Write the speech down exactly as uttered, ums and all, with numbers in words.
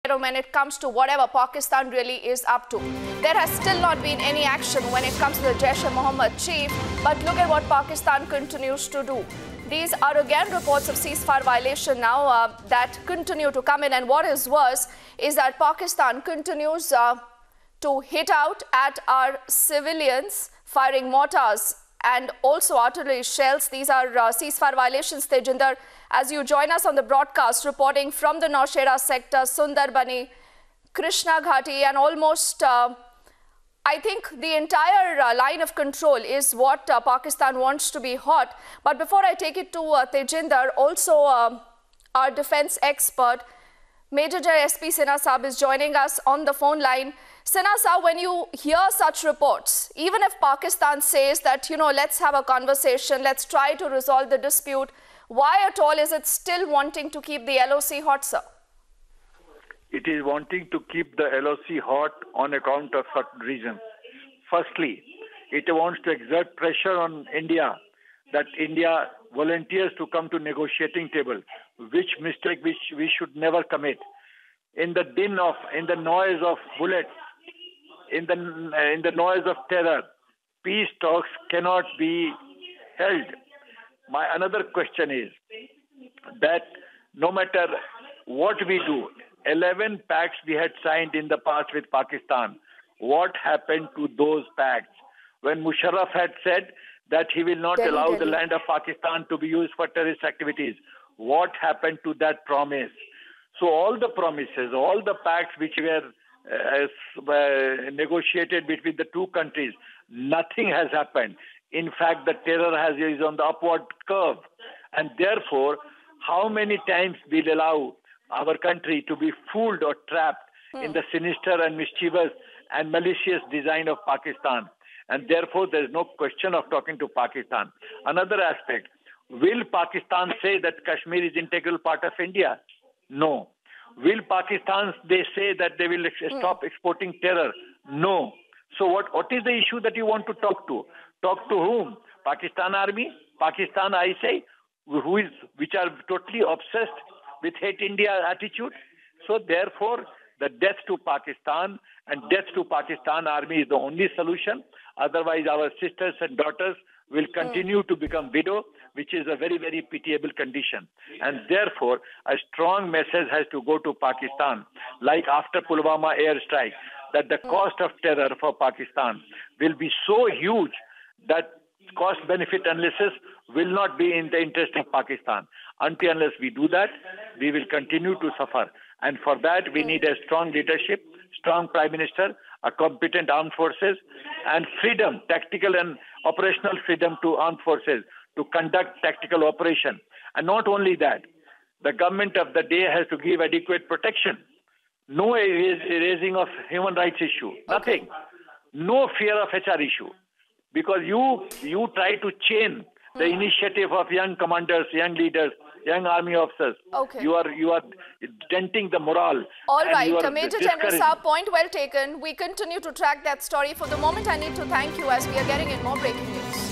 when it comes to whatever Pakistan really is up to. There has still not been any action when it comes to the Jaish-e-Mohammed chief, but look at what Pakistan continues to do. These are again reports of ceasefire violation now uh, that continue to come in, and what is worse is that Pakistan continues uh, to hit out at our civilians, firing mortars and also artillery shells. These are uh, ceasefire violations. Tejinder, as you join us on the broadcast, reporting from the Naushera sector, Sundarbani, Krishna Ghati, and almost, uh, I think, the entire uh, line of control is what uh, Pakistan wants to be hot. But before I take it to uh, Tejinder, also uh, our defense expert, Major General S P Sinha Saab is joining us on the phone line. Sinha Saab, when you hear such reports, even if Pakistan says that, you know, let's have a conversation, let's try to resolve the dispute, why at all is it still wanting to keep the L O C hot, sir? It is wanting to keep the L O C hot on account of certain reasons. Firstly, it wants to exert pressure on India, that India volunteers to come to negotiating table, which mistake which we should never commit. In the din of, in the noise of bullets, in the in the noise of terror, peace talks cannot be held. My another question is that no matter what we do, eleven pacts we had signed in the past with Pakistan. What happened to those pacts? When Musharraf had said that he will not Delhi, allow Delhi. the land of Pakistan to be used for terrorist activities, what happened to that promise? So all the promises, all the pacts which were uh, uh, negotiated between the two countries, nothing has happened. In fact, the terror has is on the upward curve. And therefore, how many times we'll allow our country to be fooled or trapped hmm. in the sinister and mischievous and malicious design of Pakistan? And therefore, there is no question of talking to Pakistan. Another aspect, will Pakistan say that Kashmir is integral part of India? No. Will Pakistan, they say that they will ex stop exporting terror? No. So what, what is the issue that you want to talk to? Talk to whom? Pakistan Army? Pakistan I S A? Who is, which are totally obsessed with hate India attitude? So therefore, the death to Pakistan and death to Pakistan Army is the only solution. Otherwise, our sisters and daughters will continue mm. to become widow, which is a very, very pitiable condition. And therefore, a strong message has to go to Pakistan, like after Pulwama airstrike, that the mm. cost of terror for Pakistan will be so huge that cost-benefit analysis will not be in the interest of Pakistan. Until unless we do that, we will continue to suffer. And for that, we need a strong leadership, strong Prime Minister, a competent armed forces, and freedom, tactical and operational freedom to armed forces to conduct tactical operation. And not only that, the government of the day has to give adequate protection. No raising of human rights issue, nothing. Okay. No fear of H R issue. Because you, you try to chain the hmm. initiative of young commanders, young leaders, young army officers. Okay. You are you are denting the morale. All right, Major General Saab, point well taken. We continue to track that story. For the moment, I need to thank you as we are getting in more breaking news.